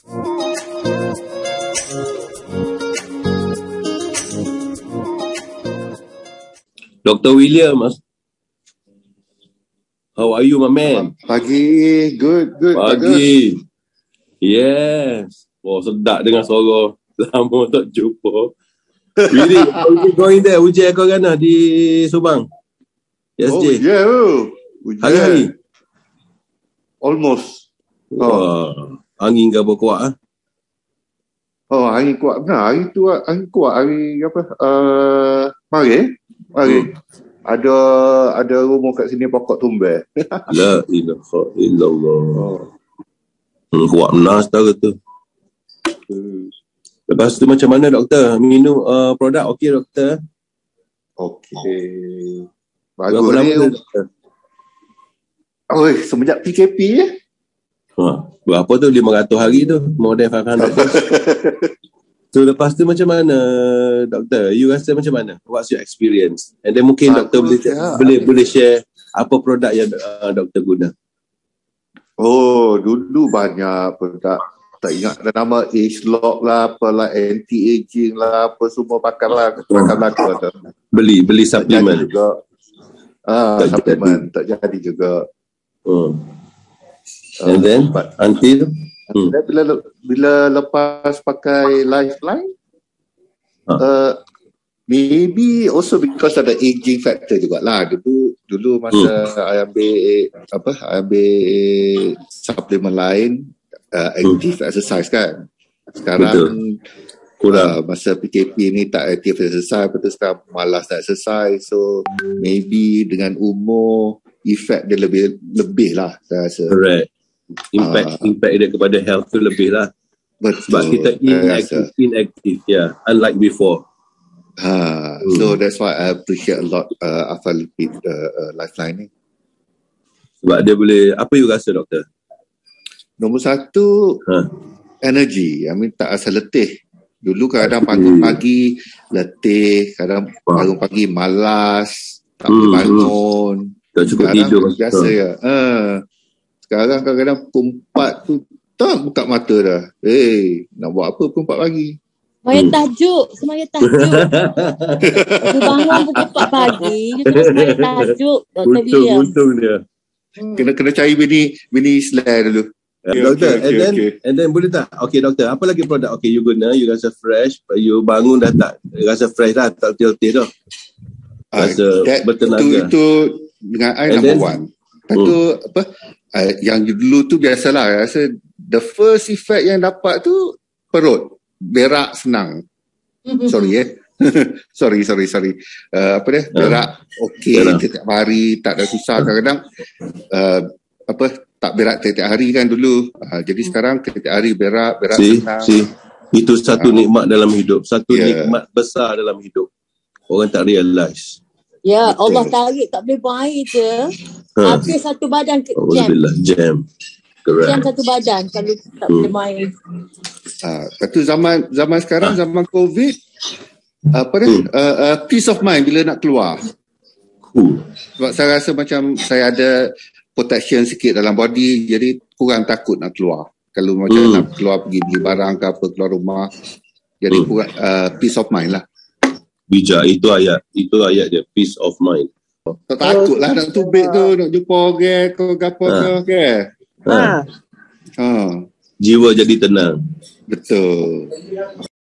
Dr. William, how are you, my man? Pagi, good. Pagi. Yes. Oh, sedap dengar suara. Lama tak jumpa. Willy, how you going there? Hujan kau kan di Subang? SJ. Oh, yeah. Hujan. Hari-hari? Almost. Angin ke apa kuat? Angin kuat benar. Angin kuat. Hari apa? Mari. Ada rumah kat sini pokok tumbang. La ilaha illallah. Kuat benar setara tu. Lepas tu macam mana doktor? Minum produk okey doktor? Okey. Bagus ni. Semenjak PKP ya? Berapa tu? 500 hari tu? More than 500 days. So lepas tu macam mana doktor? You rasa macam mana? What's your experience? And then mungkin doktor boleh share apa produk yang doktor guna. Dulu banyak produk. Tak ingat dah nama, age lock lah, apalah, anti-aging lah, apa semua pakai lah. Beli suplemen juga. Suplemen tak jadi juga. And then until bila lepas pakai Lifeline, maybe also because ada aging factor jugalah. Dulu masa I ambil suplemen lain, active exercise kan. Sekarang masa PKP ni tak active exercise, betul sekarang malas nak exercise. So maybe dengan umur effect dia lebih lah saya rasa. Correct. Impact dia kepada health tu lebih lah. Betul. Sebab kita inactive unlike before. So that's why I appreciate a lot Alpha Lipid Lifeline ni. Sebab dia boleh, apa you rasa doktor? Nombor satu, energy. Tak rasa letih. Dulu kadang bangun pagi letih, kadang bangun pagi malas, tak boleh bangun. Tak cukup tidur. Biasa ya. Sekarang kadang-kadang pukul 4 tu tak buka mata dah. Nak buat apa pukul 4 pagi? Semaya tajuk. Aku bangun pukul 4 pagi, you tengok semaya tajuk. Untung dia. Kena cari bini Islam dulu. Doktor, and then boleh tak? Okay doktor, apa lagi produk you guna, you rasa fresh, you bangun dah tak rasa fresh dah, tak letih dah. Rasa bertenaga. Itu dengan I number one. Lepas tu yang dulu tu biasalah, rasa the first effect yang dapat tu perut berak senang. Sorry. Berak okey setiap hari, tak ada susah. Kadang-kadang tak berak setiap hari kan dulu. Jadi sekarang setiap hari berak senang. Itu satu nikmat dalam hidup, nikmat besar dalam hidup. Orang tak realise. Ya, betul. Allah tarik tak boleh buang air je. Habis satu badan jam. Jam satu badan kalau tak boleh buang air. Lepas tu zaman sekarang, zaman COVID, peace of mind bila nak keluar. Sebab saya rasa macam saya ada protection sikit dalam body, jadi kurang takut nak keluar. Kalau macam nak keluar pergi beli barang ke apa, keluar rumah, jadi kurang peace of mind lah. Bijak, itu ayat dia, peace of mind. Tak takut lah nak tubik tu, nak jumpa orang ke apa ke. Jiwa jadi tenang. Betul.